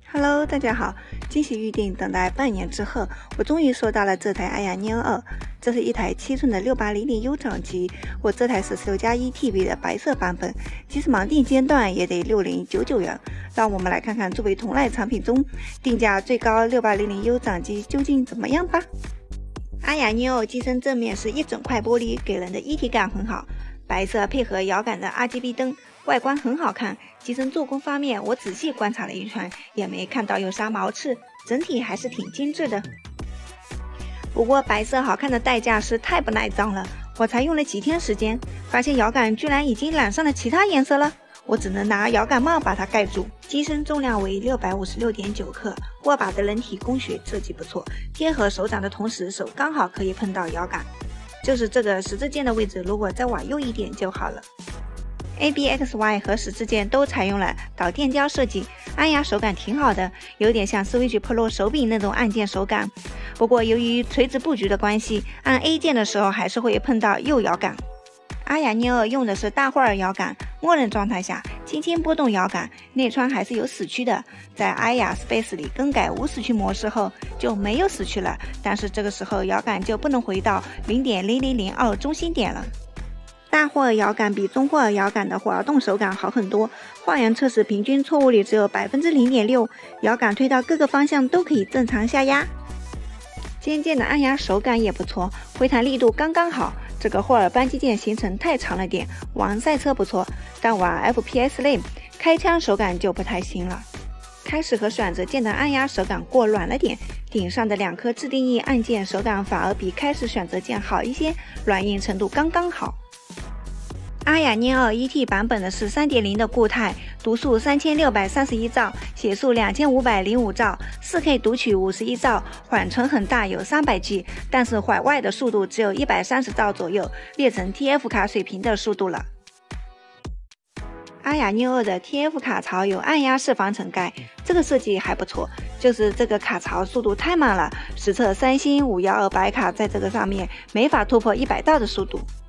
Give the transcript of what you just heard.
Hello， 大家好！惊喜预定等待半年之后，我终于收到了这台Ayaneo 2。这是一台7寸的 6800U 掌机，我这台是 16+1TB 的白色版本，即使盲定间断也得6099元。让我们来看看作为同类产品中定价最高 6800U 掌机究竟怎么样吧。Ayaneo 机身正面是一整块玻璃，给人的一体感很好。白色配合摇杆的 RGB 灯，外观很好看。机身做工方面，我仔细观察了一圈，也没看到有啥毛刺，整体还是挺精致的。不过白色好看的代价是太不耐脏了，我才用了几天时间，发现摇杆居然已经染上了其他颜色了，我只能拿摇杆帽把它盖住。机身重量为656.9克，握把的人体工学设计不错，贴合手掌的同时，手刚好可以碰到摇杆。就是这个十字键的位置，如果再往右一点就好了。ABXY 和十字键都采用了导电胶设计，按压手感挺好的，有点像 Switch Pro 手柄那种按键手感。不过由于垂直布局的关系，按 A 键的时候还是会碰到右摇杆。Ayaneo 用的是大霍尔摇杆，默认状态下轻轻拨动摇杆，内窗还是有死区的。在 Aya Space 里更改无死区模式后就没有死区了，但是这个时候摇杆就不能回到 0.0002 中心点了。大霍尔摇杆比中霍尔摇杆的滑动手感好很多，画原测试平均错误率只有 0.6%， 摇杆推到各个方向都可以正常下压。尖键的按压手感也不错，回弹力度刚刚好。这个霍尔扳机键行程太长了点，玩赛车不错，但玩 FPS 类开枪手感就不太行了。开始和选择键的按压手感过软了点，顶上的两颗自定义按键手感反而比开始选择键好一些，软硬程度刚刚好。Ayaneo 1T 版本的是 3.0 的固态，读数3631兆，写速2505兆， 4K 读取51兆，缓存很大有 300G， 但是怀外的速度只有130兆左右，略成 TF 卡水平的速度了。Ayaneo 2的 TF 卡槽有按压式防尘盖，这个设计还不错，就是这个卡槽速度太慢了，实测三星5128卡在这个上面没法突破100兆的速度。